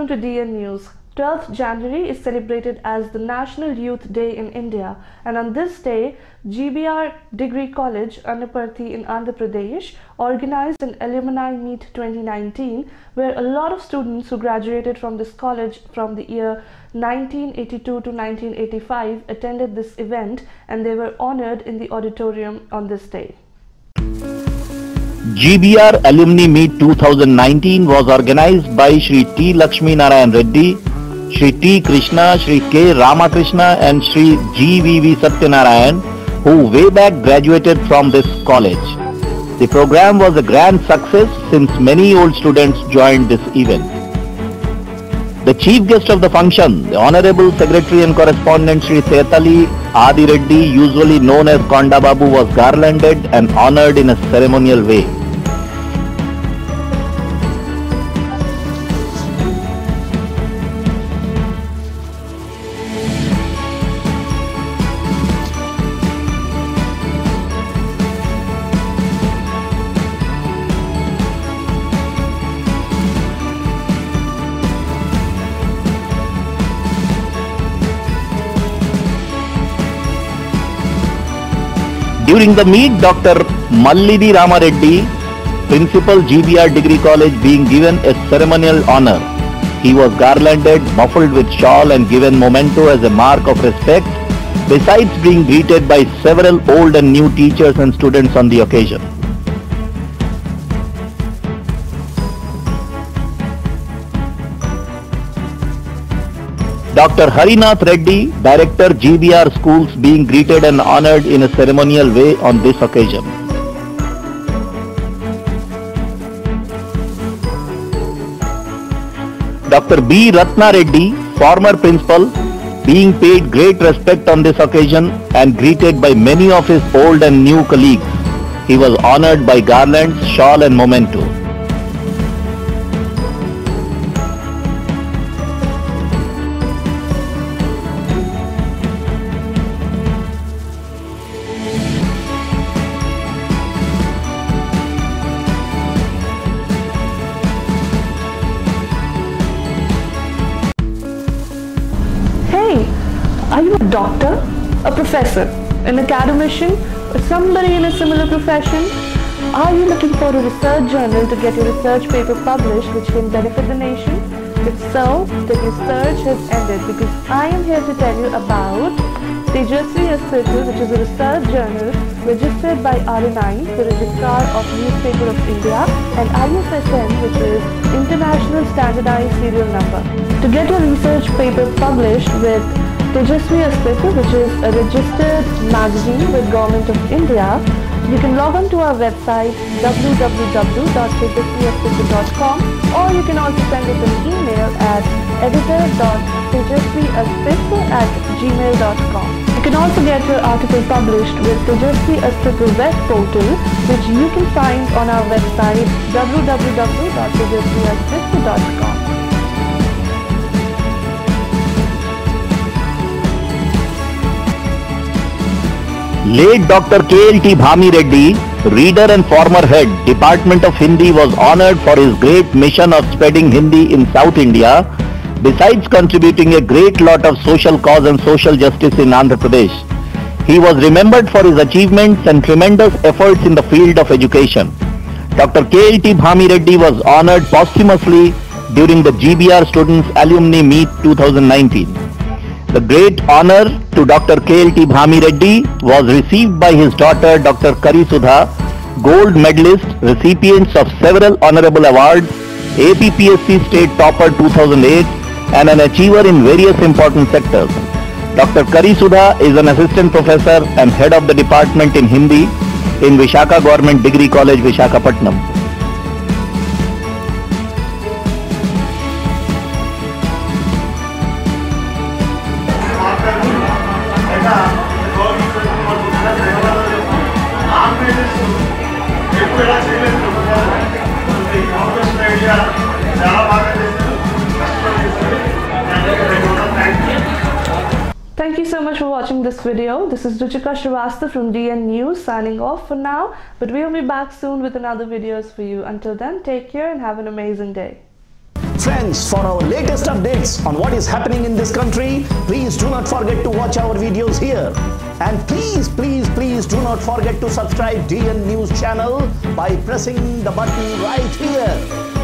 to DN News. 12th January is celebrated as the National Youth Day in India, and on this day, GBR Degree College, Anaparti in Andhra Pradesh, organized an Alumni Meet 2019, where a lot of students who graduated from this college from the year 1982 to 1985 attended this event, and they were honored in the auditorium on this day. GBR Alumni Meet 2019 was organized by Shri T Lakshmi Reddy, Shri T Krishna, Shri K Ramakrishna and Shri GVV Satyanarayana, who way back graduated from this college. The program was a grand success since many old students joined this event. The chief guest of the function, the Honorable Secretary and Correspondent Shri Tetali Adi Reddy, usually known as Konda Babu, was garlanded and honored in a ceremonial way. During the meet, Dr Mallidi Rama Reddy, Principal GBR Degree College, being given a ceremonial honor. He was garlanded, muffled with shawl and given momento as a mark of respect, besides being greeted by several old and new teachers and students on the occasion. Dr Harinath Reddy, Director GBR Schools, being greeted and honored in a ceremonial way on this occasion. Dr B. Ratna Reddy, former principal, being paid great respect on this occasion and greeted by many of his old and new colleagues. He was honored by garlands, shawl and memento. Are you a doctor, a professor, an academician, or somebody in a similar profession? Are you looking for a research journal to get your research paper published which can benefit the nation? If so, then your search has ended, because I am here to tell you about Tejasvi Astitu, which is a research journal registered by RNI, the Registrar of Newspaper of India, and ISSN, which is International Standardized Serial Number. To get your research paper published with Tejasvi Astitu, which is a registered magazine with Government of India, you can log on to our website www.tejasviastitu.com, or you can also send us an email at editor.tejasviastitu@gmail.com. You can also get your article published with Tejasvi Astitu web portal, which you can find on our website www.tejasviastitu.com. Late Dr KLT Bhami Reddy, reader and former head, Department of Hindi, was honored for his great mission of spreading Hindi in South India, besides contributing a great lot of social cause and social justice in Andhra Pradesh. He was remembered for his achievements and tremendous efforts in the field of education. Dr KLT Bhami Reddy was honored posthumously during the GBR Students Alumni Meet 2019. The great honor to Dr KLT Bhami Reddy was received by his daughter Dr Karisudha, gold medalist, recipients of several honorable awards, APPSC State Topper 2008, and an achiever in various important sectors. Dr Karisudha is an assistant professor and head of the department in Hindi in Vishaka Government Degree College, Visakhapatnam. Thank you so much for watching this video. This is Ruchika Srivastava from DN News signing off for now, but we'll be back soon with another videos for you. Until then, take care and have an amazing day. Friends, for our latest updates on what is happening in this country, please do not forget to watch our videos here. And please do not forget to subscribe DN News channel by pressing the button right here.